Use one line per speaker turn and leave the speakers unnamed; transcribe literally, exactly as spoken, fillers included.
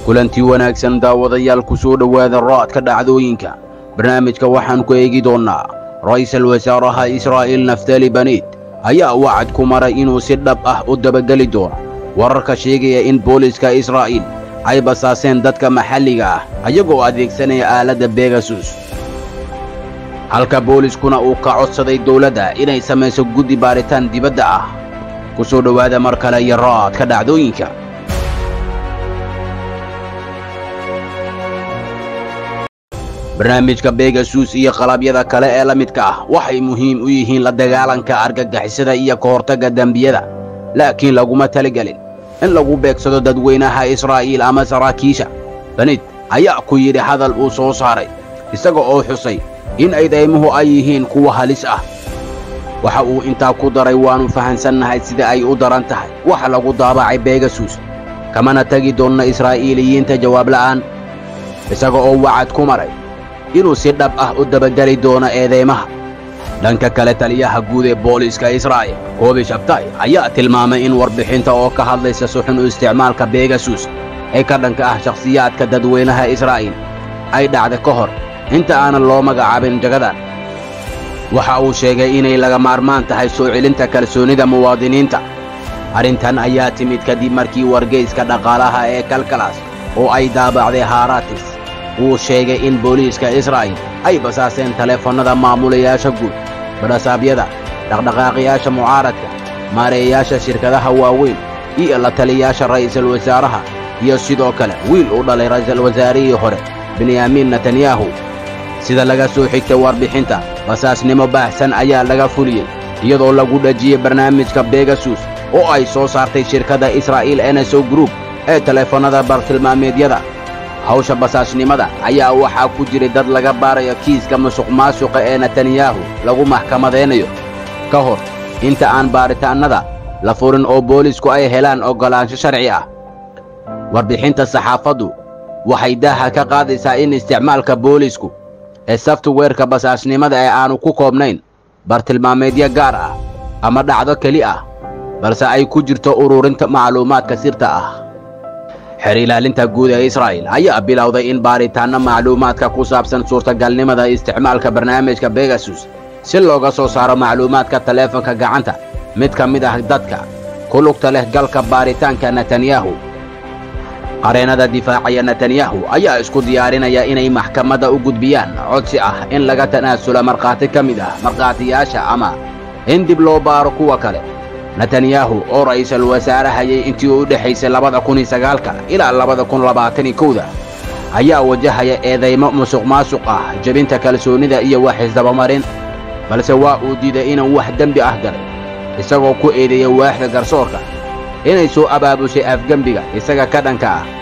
kulantii wanaagsan daawadayaal ku soo dhawaada raadka dhacdooyinka barnaamijka waxaan ku eegi doonaa ra'iisul wasaaraha Israa'iil Naftali Bennett ayaa wacd ku maray inuu si dhab ah u dabageli doono wararka sheegaya in booliska Israa'iil ay basaaseen dadka maxalliga ah ayagoo adeegsanaya aaladda Pegasus halka booliskuna uu ka codsaday dawladda inay samayso guddi baaritaan dibadda ah ku soo dhawaada mar kale iyo raadka dhacdooyinka barnaamijka Pegasus iyo qalabyada kale ee la midka ah waxay muhiim u yihiin la dagaalanka argagixisada iyo ka hortagga dambiyada laakiin laguma talagelin in lagu beegsado dadweynaha Israa'iil ama saraakiisha Bennett ayaa ku yidhi hadal uu soo saaray isaga oo xusay in eedeymuhu ay yihiin kuwa halis ah waxa uu intaa ku daray waanu fahansannahay sida ay u daran tahay waxa lagu daabacay Pegasus kamana tagi doonna Israa'iiliyiinta jawaab la'aan isaga oo wacd ku maray inuu si dhab ah u dabageli doono eedeymaha dhanka kale taliyaha guud ee booliska Israa'iil Kobi Shabtai ayaa tilmaamay in warbixinta oo ka hadlaysa suxun u isticmaalka Pegasus ee ka dhanka ah shakhsiyaadka dadweynaha Israa'iil ay dhacday ka hor inta aanan loo magacaabin jagadan waxa uu sheegay inay laga maarmaan tahay soo celinta kalsoonida muwaadiniinta arrintan ayaa timid kadib markii wargeyska dhaqaalaha ee Kalkalas oo ay daabacday Haratis uu sheegay in booliska Israa'iil ay basaaseen taleefannada maamulayaasha guud barasaabyada dhaqdhaqaaqayaasha mucaaradka maareeyaasha shirkadaha waaweyn iyo la taliyayaasha ra'iisul wasaaraha iyo sidoo kale wiil u dhalay ra'iisul wasaarihii hore Benjamin Netanyahu sida laga soo xigtay warbixinta basaasnimo baahsan ayaa laga fuliyey iyadoo lagu dhajiyay barnaamijka Pegasus oo ay soo saartay shirkadda Israa'iil N S O Group ee taleefannada bartilmaameedyada hawsha basaasnimada ayaa waxaa ku jiray dad laga baarayo kiiska musuqmaasuqa ee Netanyahu lagu maxkamadeynayo ka hor inta aan baaritaanada la furin oo boolisku ay helaan oggolaansho sharci ah warbixinta saxaafaddu waxay daaha ka qaadaysaa in isticmaalka boolisku ee software-ka basaasnimada ee aanu ku koobnayn bartilmaameedyo gaar ah ama dhacdo keli ah balse ay ku jirto ururinta macluumaadka sirta ah xeer ilaalinta guud ee Israa'iil ayaa bilowday in baaritaanno macluumaadka ku saabsan suurtagalnimada isticmaalka barnaamijka Pegasus si looga soo saaro macluumaadka taleefanka gacanta mid ka mid ah dadka ku lugta leh galka baaritaanka Netanyahu qareenada difaacaya Netanyahu ayaa isku diyaarinaya inay maxkamadda u gudbiyaan codsi ah in laga tanaasulo markhaati ka mid ah markhaatiyaasha ama in dib loo baaro kuwa kale Netanyahu oo ra'iisul wasaarahayay intii u dhaxaysay labada kun iyo sagaalka ilaa labada kun labaatan iyo kow ayaa wajahaya eedeymo musuqmaasuq ah jabinta kalsoonida iyo wax isdabamarin balse waa uu diiday inuu wax dambi ah galay isagoo ku eedeeyay waaxda garsoorka inay soo abaabushay afgambiga isaga ka dhanka ah